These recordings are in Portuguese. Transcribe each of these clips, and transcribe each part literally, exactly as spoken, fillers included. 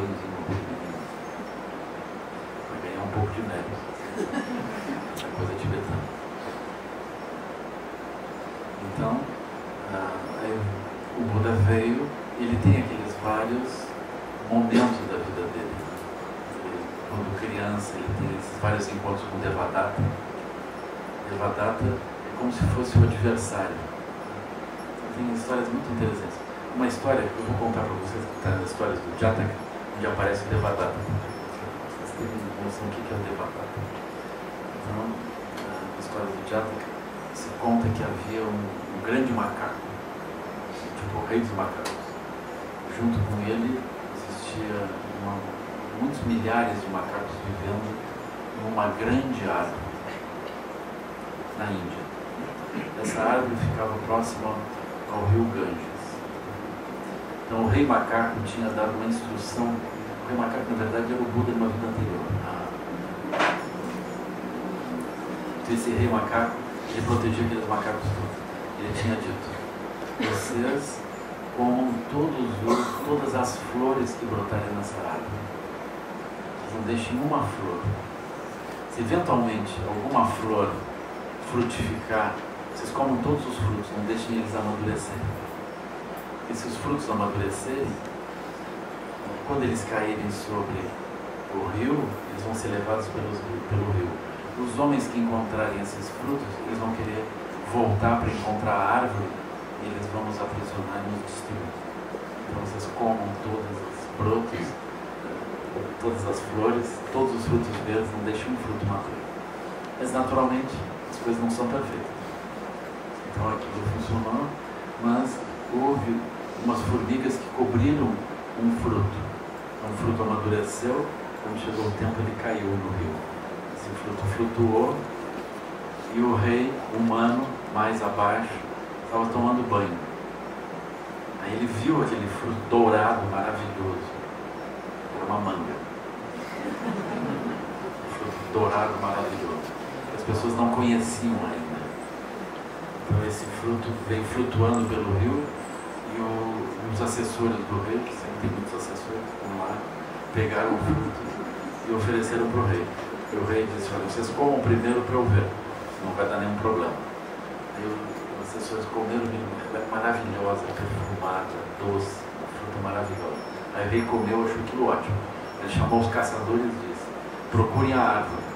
banhozinho para ganhar um pouco de mérito. É coisa tibetana. Então, ah, aí, o Buda veio, ele tem aqueles vários momentos da vida dele. Ele, quando criança, ele tem esses vários encontros com Devadatta. Devadatta é como se fosse o adversário. Então, tem histórias muito interessantes. Uma história que eu vou contar para vocês, que está nas histórias do Jataka, onde aparece o Devadatta. Vocês têm noção do que é o Devadatta. Então, na história do Jataka, se conta que havia um, um grande macaco, tipo o rei dos macacos. Junto com ele existia uma, muitos milhares de macacos vivendo numa grande árvore na Índia. Essa árvore ficava próxima ao rio Ganges. Então o rei macaco tinha dado uma instrução. O rei macaco, na verdade, era o Buda de uma vida anterior. Então esse rei macaco, ele protegia aqueles macacos todos. Ele tinha dito: vocês comam todos os, todas as flores que brotarem nessa árvore. Não deixem uma flor. Se eventualmente alguma flor frutificar, vocês comam todos os frutos, não deixem eles amadurecerem. E se os frutos amadurecerem, quando eles caírem sobre o rio, eles vão ser levados pelos, pelo rio. Os homens que encontrarem esses frutos, eles vão querer voltar para encontrar a árvore e eles vão nos aprisionar e nos destruir. Então vocês comam todos os brotos, todas as flores, todos os frutos verdes, não deixem um fruto maduro. Mas naturalmente as coisas não são perfeitas. Então aquilo funcionou, mas houve umas formigas que cobriram um fruto. Então, o fruto amadureceu, quando chegou o tempo ele caiu no rio. Esse fruto flutuou e o rei humano, mais abaixo, estava tomando banho. Aí ele viu aquele fruto dourado, maravilhoso. Era uma manga. Um fruto dourado, maravilhoso. As pessoas não conheciam ainda. Então esse fruto veio flutuando pelo rio e o, os assessores do rei, que sempre tem muitos assessores, foram lá, pegaram o fruto e ofereceram para o rei. E o rei disse: olha, vocês comam primeiro para eu ver, não vai dar nenhum problema. Aí os assessores comeram, ela é maravilhosa, perfumada, doce, uma fruta maravilhosa. Aí o rei comeu, achou aquilo ótimo. Ele chamou os caçadores e disse: procurem a árvore.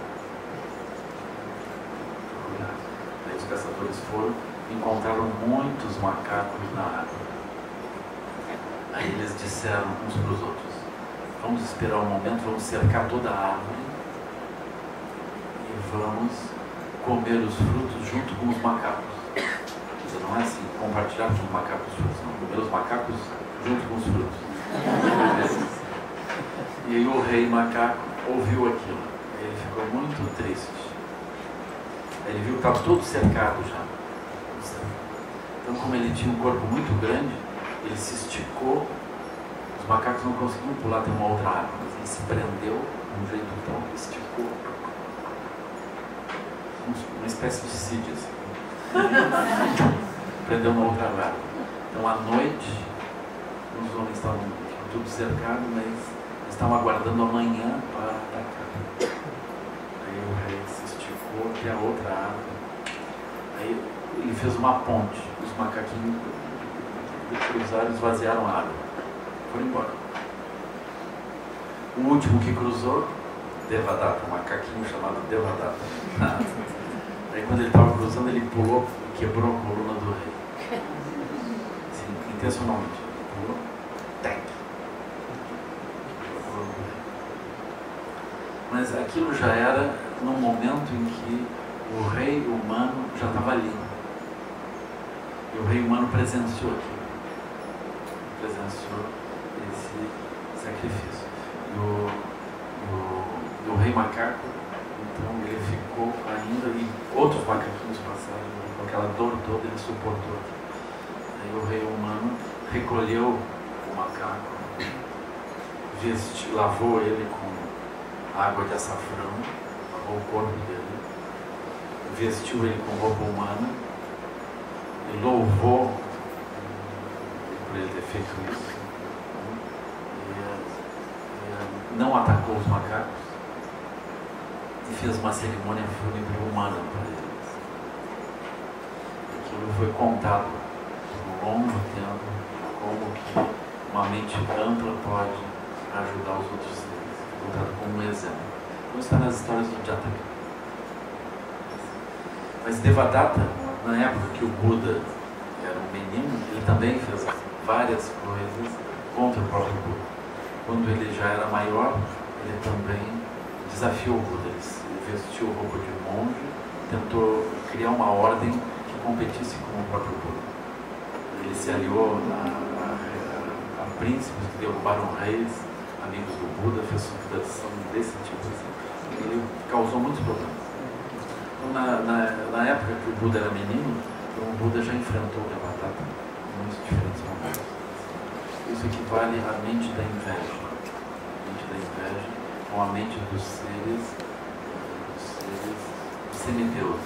Procurem a árvore. Aí os caçadores foram e encontraram muitos macacos na árvore. Aí eles disseram uns para os outros: vamos esperar um momento, vamos cercar toda a árvore e vamos comer os frutos junto com os macacos. Isso não é assim, compartilhar com os macacos os frutos, não, comer os macacos junto com os frutos. E aí o rei macaco ouviu aquilo, ele ficou muito triste. Ele viu que estava todo cercado já. Então, como ele tinha um corpo muito grande, ele se esticou. Os macacos não conseguiam pular, tem uma outra árvore, mas ele se prendeu de um jeito tão, esticou. Uma espécie de Cid, assim. Prendeu uma outra árvore. Então, à noite, os homens estavam tudo cercados, mas estavam aguardando amanhã para atacar. Aí o rei se esticou até a outra árvore. Aí ele fez uma ponte. Os macaquinhos cruzaram e esvaziaram a árvore. Foram embora. O último que cruzou, Devadatta, um macaquinho chamado Devadatta. Aí quando ele estava cruzando, ele pulou e quebrou a coluna do rei. Assim, intencionalmente. Pulou. Tec. Mas aquilo já era num momento em que o rei humano já estava ali. E o rei humano presenciou aquilo. Presenciou esse sacrifício. E o, o, e o rei macaco, então, ele ficou ainda, e outros macaquinhos passaram, com aquela dor toda, ele suportou. Aí o rei humano recolheu o macaco, vestiu, lavou ele com água de açafrão, lavou o corpo dele, vestiu ele com roupa humana, e louvou por ele ter feito isso. E, não atacou os macacos e fez uma cerimônia fúnebre humana para eles. Aquilo foi contado por um longo tempo, como que uma mente ampla pode ajudar os outros seres, contado como um exemplo. Então está nas histórias do Jataka. Mas Devadatta, na época que o Buda era um menino, ele também fez várias coisas contra o próprio Buda. Quando ele já era maior, ele também desafiou o Buda. Ele vestiu roupa de monge, tentou criar uma ordem que competisse com o próprio Buda. Ele se aliou a, a, a príncipes que derrubaram reis, amigos do Buda, fez subversão desse tipo. Assim. Ele causou muitos problemas. Então, na, na, na época que o Buda era menino, então o Buda já enfrentou o Devadatta em muitos diferentes momentos. Isso equivale à mente da inveja. A mente da inveja ou a mente dos seres, dos seres semideuses.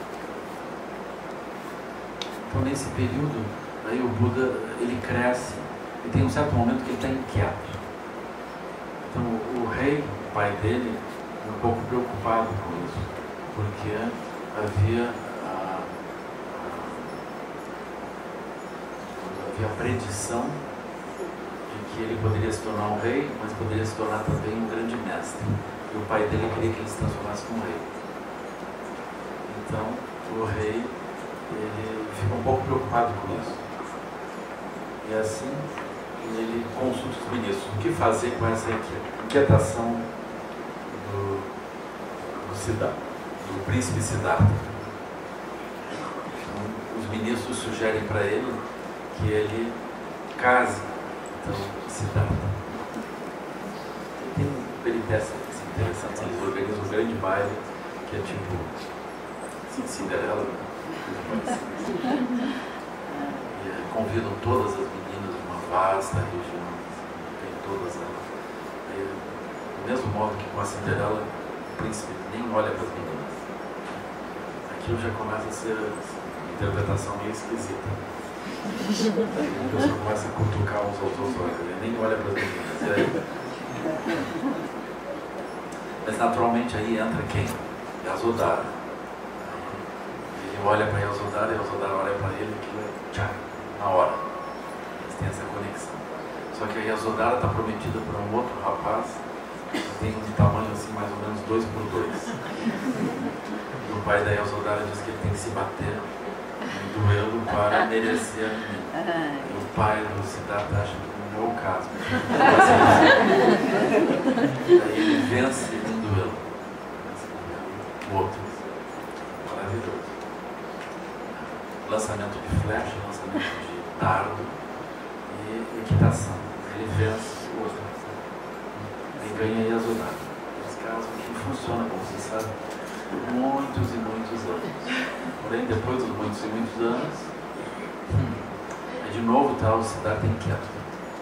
Então, nesse período, aí o Buda, ele cresce e tem um certo momento que ele está inquieto. Então, o rei, o pai dele, é um pouco preocupado com isso, porque havia a, a, havia a predição de que ele poderia se tornar um rei, mas poderia se tornar também um grande mestre. E o pai dele queria que ele se transformasse num rei. Então, o rei, ele fica um pouco preocupado com isso. E assim, ele consulta os ministros. O que fazer com essa inquietação do, do Siddhartha, do príncipe Siddhartha? Então, os ministros sugerem para ele que ele case então, Siddhartha. Tem peripécias interessantes. Eles organizam um grande baile que é tipo assim, Cinderela. E convidam todas as meninas de uma vasta região, tem todas elas. Aí, do mesmo modo que com a Cinderela, o príncipe nem olha para as meninas. Aquilo já começa a ser uma interpretação meio esquisita. Aí a pessoa começa a cutucar uns aos outros, ele nem olha para as meninas. E aí... Mas naturalmente aí entra quem? Yasodhara. Ele olha para Yasodhara e Yasodhara olha para ele e tchau, na hora. Eles têm essa conexão. Só que a Yasodhara está prometida para um outro rapaz que tem um tamanho assim, mais ou menos dois por dois. E o pai da Yasodhara diz que ele tem que se bater em duelo para merecer a menina. E o pai do Siddhartha acha que não é o caso. Aí ele vence em duelo. O outro. Maravilhoso. Lançamento de flecha, lançamento de dardo e equitação. Ele vence o outro. Aí ganha Yasodhara. Esse caso que funciona, como você sabe, por muitos e muitos anos. Porém, depois dos muitos e muitos anos, hum, aí de novo está o Siddhartha inquieto.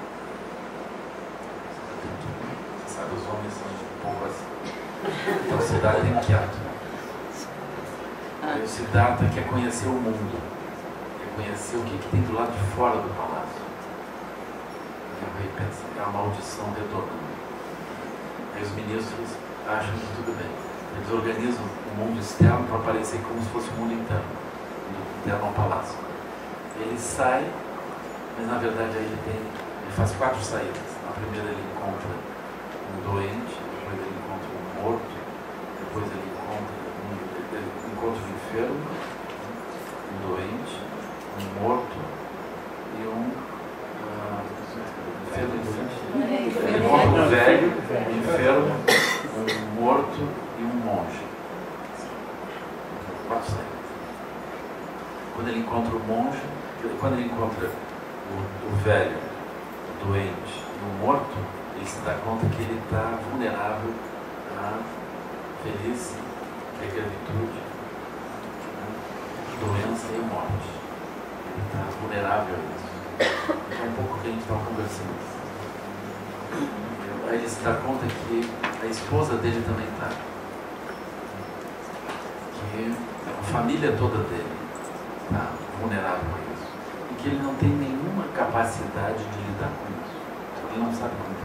Você sabe, os homens são um pouco assim. Então o Siddhartha é inquieto. Aí o Siddhartha quer conhecer o mundo. Conhecer o que, que tem do lado de fora do palácio. E o rei pensa, é a maldição retornando. Aí os ministros acham que tudo bem. Eles organizam o mundo externo para parecer como se fosse o mundo interno. O mundo interno ao palácio. Ele sai, mas na verdade aí ele tem. Ele faz quatro saídas. Na primeira ele encontra um doente, depois ele encontra um morto, depois ele encontra um, ele encontra um enfermo, um doente, um morto e um uh, enfermo e doente. Ele encontra um velho, um enfermo, um morto e um monge. Quatro saídas. Quando ele encontra o monge, quando ele encontra o, o velho, o doente e o morto, ele se dá conta que ele está vulnerável à velhice, à gravitude, à doença e à morte. Ele está vulnerável a isso. Então, um pouco que a gente estava conversando. Aí ele se dá conta que a esposa dele também está. Que a família toda dele está vulnerável a isso. E que ele não tem nenhuma capacidade de lidar com isso. Ele não sabe como